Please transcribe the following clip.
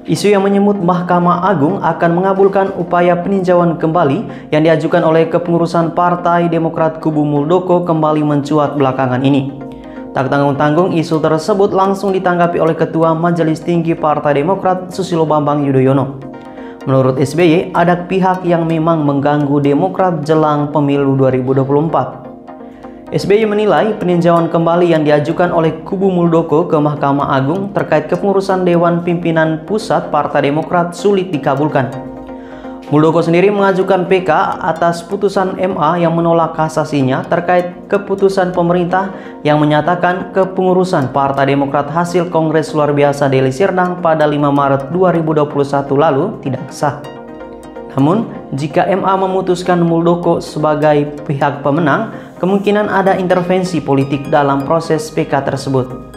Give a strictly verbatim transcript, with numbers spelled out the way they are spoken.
Isu yang menyebut Mahkamah Agung akan mengabulkan upaya peninjauan kembali yang diajukan oleh kepengurusan Partai Demokrat kubu Muldoko kembali mencuat belakangan ini. Tak tanggung-tanggung, isu tersebut langsung ditanggapi oleh Ketua Majelis Tinggi Partai Demokrat Susilo Bambang Yudhoyono. Menurut S B Y, ada pihak yang memang mengganggu Demokrat jelang pemilu dua ribu dua puluh empat. S B Y menilai peninjauan kembali yang diajukan oleh kubu Muldoko ke Mahkamah Agung terkait kepengurusan Dewan Pimpinan Pusat Partai Demokrat sulit dikabulkan. Muldoko sendiri mengajukan P K atas putusan M A yang menolak kasasinya terkait keputusan pemerintah yang menyatakan kepengurusan Partai Demokrat hasil Kongres Luar Biasa Deli Serdang pada lima Maret dua ribu dua puluh satu lalu tidak sah. Namun, jika M A memutuskan Muldoko sebagai pihak pemenang, kemungkinan ada intervensi politik dalam proses P K tersebut.